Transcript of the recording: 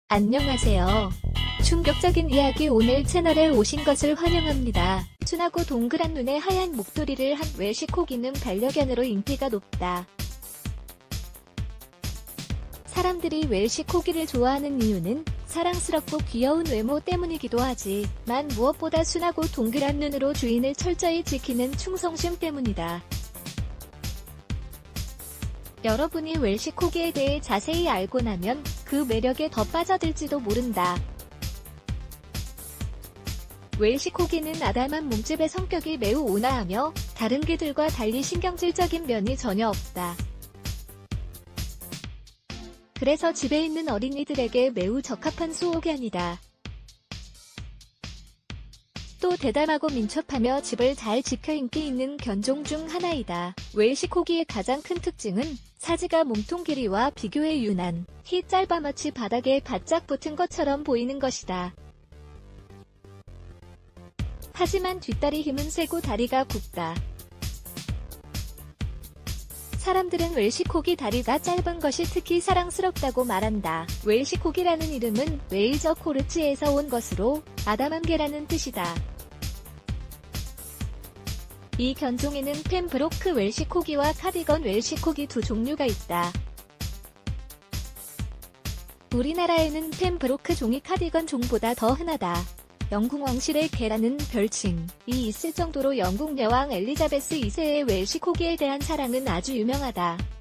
안녕하세요. 충격적인 이야기 오늘 채널에 오신 것을 환영합니다. 순하고 동그란 눈에 하얀 목도리를 한 웰시코기는 반려견으로 인기가 높다. 사람들이 웰시코기를 좋아하는 이유는 사랑스럽고 귀여운 외모 때문이기도 하지만 무엇보다 순하고 동그란 눈으로 주인을 철저히 지키는 충성심 때문이다. 여러분이 웰시코기에 대해 자세히 알고 나면 그 매력에 더 빠져들지도 모른다. 웰시코기는 아담한 몸집의 성격이 매우 온화하며 다른 개들과 달리 신경질적인 면이 전혀 없다. 그래서 집에 있는 어린이들에게 매우 적합한 수호견이다. 또 대담하고 민첩하며 집을 잘 지켜 인기 있는 견종 중 하나이다. 웰시코기의 가장 큰 특징은 사지가 몸통 길이와 비교해 유난, 히 짧아 마치 바닥에 바짝 붙은 것처럼 보이는 것이다. 하지만 뒷다리 힘은 세고 다리가 굵다. 사람들은 웰시코기 다리가 짧은 것이 특히 사랑스럽다고 말한다. 웰시코기라는 이름은 웨이저 코르츠에서 온 것으로 아담한 개라는 뜻이다. 이 견종에는 펜브로크 웰시코기와 카디건 웰시코기 두 종류가 있다. 우리나라에는 펜브로크 종이 카디건 종보다 더 흔하다. 영국 왕실의 개라는 별칭이 있을 정도로 영국 여왕 엘리자베스 2세의 웰시코기에 대한 사랑은 아주 유명하다.